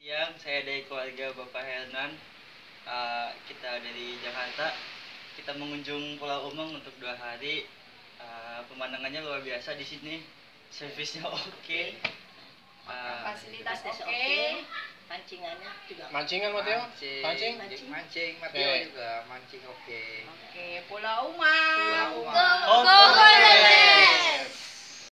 Siang, saya dari keluarga Bapak Hernan. Kita dari Jakarta. Kita mengunjung Pulau Umang untuk 2 hari. Pemandangannya luar biasa di sini. Servisnya oke. Fasilitas oke. Pancingannya juga. Mancingan Mateo? Mancing? Mancing Mateo juga mancing oke. Oke, Pulau Umang. Pulau Umang. Go, go,